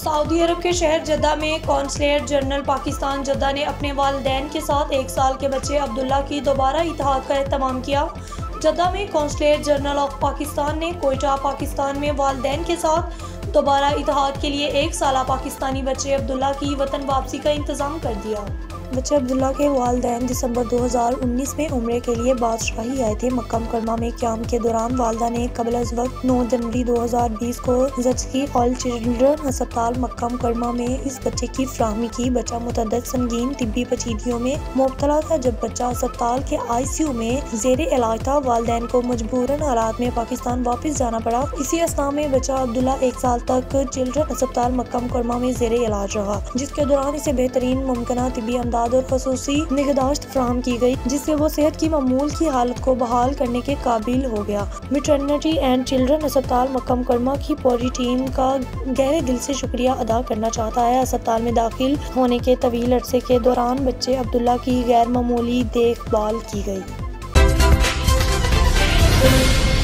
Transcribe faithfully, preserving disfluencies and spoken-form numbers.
Saudi अरब के शहर जद्दा में कौंसलेट जनरल पाकिस्तान जद्दा ने अपने वालिदैन के साथ एक साल के बच्चे अब्दुल्ला की दोबारा इत्तेहाद का एहतमाम किया। जद्दा में कौंसलेट जनरल ऑफ पाकिस्तान ने कोयटा पाकिस्तान में वालिदैन के साथ दोबारा इत्तेहाद के लिए एक साला पाकिस्तानी बच्चे अब्दुल्ला की वतन वापसी का इंतज़ाम कर दिया। बच्चे अब्दुल्ला के वालिदैन दिसंबर दो हज़ार उन्नीस में उम्रे के लिए बादशाही आए थे। मक्का मुकरमा में क़याम के दौरान वालिदा ने कबल अज़ वक्त नौ जनवरी दो हज़ार बीस को ज़चकी ऑल चिल्ड्रन अस्पताल मक्का मुकरमा में इस बच्चे की फराहमी की। बच्चा मुतअद्दिद संगीन तिब्बी पेचीदगियों में मुब्तला था। जब बच्चा अस्पताल के आई सी यू में ज़ेरे इलाज था, वालिदैन को मजबूरन हालात में पाकिस्तान वापस जाना पड़ा। इसी असना में बच्चा अब्दुल्ला एक साल तक चिल्ड्रन अस्पताल मक्का मुकरमा में ज़ेरे इलाज रहा, जिसके दौरान इसे बेहतरीन मुमकिन तिब्बी अमदाद और खसूसी निगहदाश्त फराहम की गई, जिससे वो सेहत की मामूल की हालत को बहाल करने के काबिल हो गया। मैटरनिटी एंड चिल्ड्रन अस्पताल मक्का मुकरमा की पूरी टीम का गहरे दिल से शुक्रिया अदा करना चाहता है। अस्पताल में दाखिल होने के तवील अरसे के दौरान बच्चे अब्दुल्ला की गैर मामूली देखभाल की गई।